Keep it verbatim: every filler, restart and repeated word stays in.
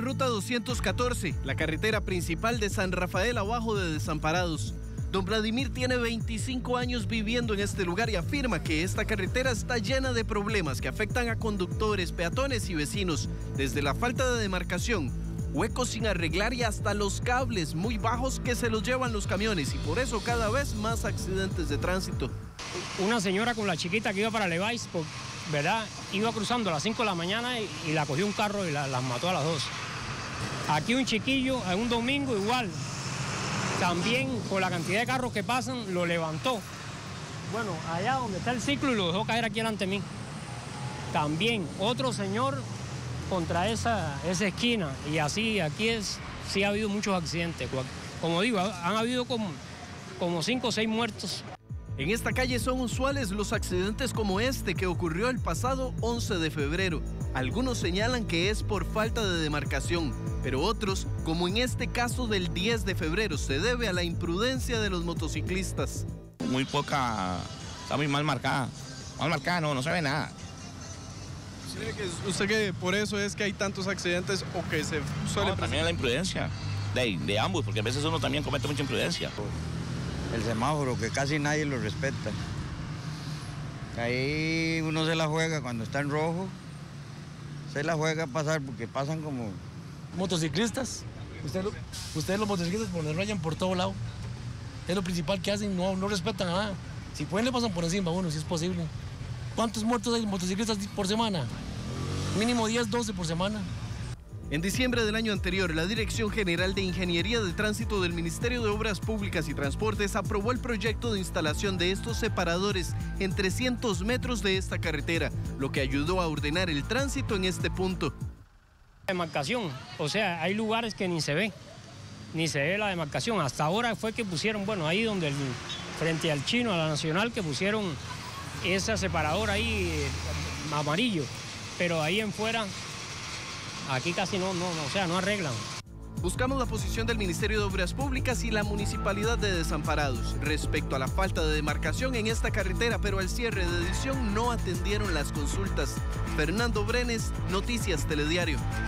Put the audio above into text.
ruta doscientos catorce, la carretera principal de San Rafael a Bajo de Desamparados. Don Vladimir tiene veinticinco años viviendo en este lugar y afirma que esta carretera está llena de problemas que afectan a conductores, peatones y vecinos, desde la falta de demarcación, huecos sin arreglar y hasta los cables muy bajos que se los llevan los camiones, y por eso cada vez más accidentes de tránsito. Una señora con la chiquita que iba para Levi's, ¿verdad? Iba cruzando a las cinco de la mañana y, y la cogió un carro y la, las mató a las dos. Aquí un chiquillo, en un domingo igual, también por la cantidad de carros que pasan, lo levantó. Bueno, allá donde está el ciclo y lo dejó caer aquí delante de mí. También otro señor contra esa, esa esquina, y así aquí es, sí ha habido muchos accidentes. Como digo, han habido como, como cinco o seis muertos. En esta calle son usuales los accidentes como este que ocurrió el pasado once de febrero. Algunos señalan que es por falta de demarcación, pero otros, como en este caso del diez de febrero, se debe a la imprudencia de los motociclistas. Muy poca, está muy mal marcada. Mal marcada, no, no se ve nada. ¿Usted que por eso es que hay tantos accidentes o que se suele... No, también la imprudencia de, de ambos, porque a veces uno también comete mucha imprudencia. El semáforo, que casi nadie lo respeta. Ahí uno se la juega cuando está en rojo, se la juega a pasar porque pasan como... Motociclistas, ustedes, ustedes los motociclistas ponen rayan por todo lado. Es lo principal que hacen, no, no respetan nada. Si pueden le pasan por encima a uno, si es posible. ¿Cuántos muertos hay motociclistas por semana? Mínimo diez, doce por semana. En diciembre del año anterior, la Dirección General de Ingeniería de Tránsito del Ministerio de Obras Públicas y Transportes aprobó el proyecto de instalación de estos separadores en trescientos metros de esta carretera, lo que ayudó a ordenar el tránsito en este punto. Demarcación, o sea, hay lugares que ni se ve, ni se ve la demarcación. Hasta ahora fue que pusieron, bueno, ahí donde, el, frente al Chino, a la Nacional, que pusieron ese separador ahí eh, amarillo, pero ahí en fuera... Aquí casi no, no, no, o sea, no arreglan. Buscamos la posición del Ministerio de Obras Públicas y la Municipalidad de Desamparados respecto a la falta de demarcación en esta carretera, pero al cierre de edición no atendieron las consultas. Fernando Brenes, Noticias Telediario.